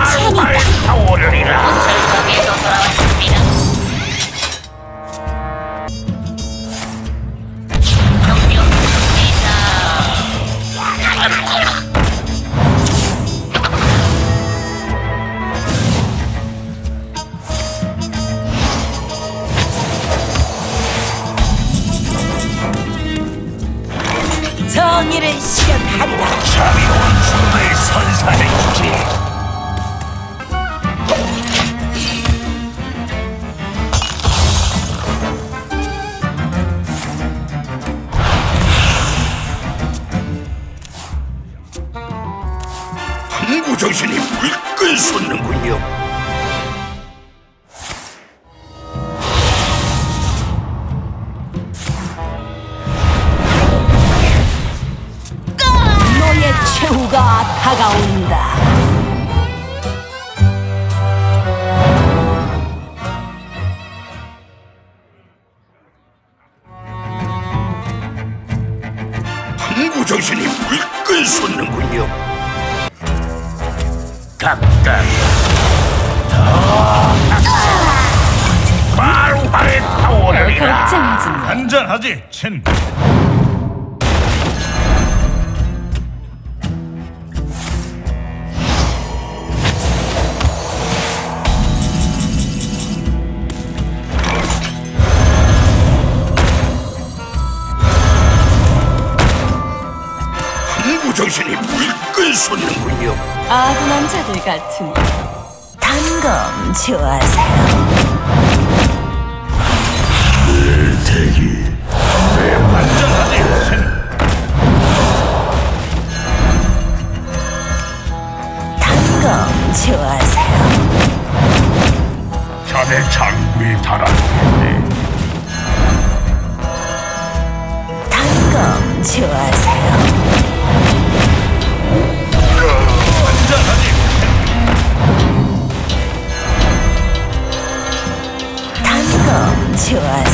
찬이다. 타오르리라. 전성에서 돌아왔습니다. 경력 대장. 정의를 실현하리라. 참이 원수를 선사해주지. 당구 정신이 불끈 솟는군요. 너의 최후가 다가온다. 당구 정신이 불끈 솟는군요. 각각 말화에 타오르리라. 걱정하지 마. 한잔하지, 첸. 당구 정신이 불끈 솟는군요. 아주 남자들 같으니 단검 좋아하세요. 대기 한잔하지, 첸. 단검 좋아하세요. 자네 장부에 달아주겠네. 단검 좋아하세요. 한잔하지. 단검 좋아하세요.